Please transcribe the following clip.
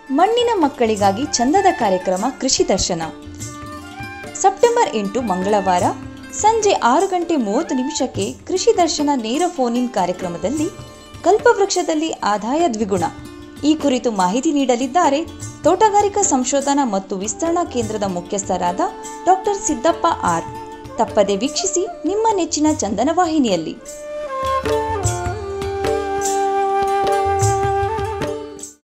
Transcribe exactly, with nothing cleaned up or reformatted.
ಮಣ್ಣಿನ ಮಕ್ಕಳಿಗಾಗಿ ಚಂದದ ಕಾರ್ಯಕ್ರಮ ಕೃಷಿ ದರ್ಶನ ಸೆಪ್ಟೆಂಬರ್ ಎಂಟು ಮಂಗಳವಾರ ಸಂಜೆ ಆರು ಗಂಟೆ ಮೂವತ್ತು ನಿಮಿಷಕ್ಕೆ ಕೃಷಿ ದರ್ಶನ ನೇರ ಫೋನ್ ಇನ್ ಕಾರ್ಯಕ್ರಮದಲ್ಲಿ ಕಲ್ಪವೃಕ್ಷದಲ್ಲಿ ಆದಾಯ ದ್ವಿಗುಣ ಈ ಕುರಿತು ಮಾಹಿತಿ ನೀಡಲಿದ್ದಾರೆ ತೋಟಗಾರಿಕಾ ಸಂಶೋಧನಾ ಮತ್ತು ವಿಸ್ತರಣಾ ಕೇಂದ್ರದ ಮುಖ್ಯಸ್ಥರಾದ ಡಾಕ್ಟರ್ ಸಿದ್ದಪ್ಪ ಆರ್. ತಪ್ಪದೆ ವೀಕ್ಷಿಸಿ ನಿಮ್ಮ ನೆಚ್ಚಿನ ಚಂದನ ವಾಹಿನಿಯಲ್ಲಿ.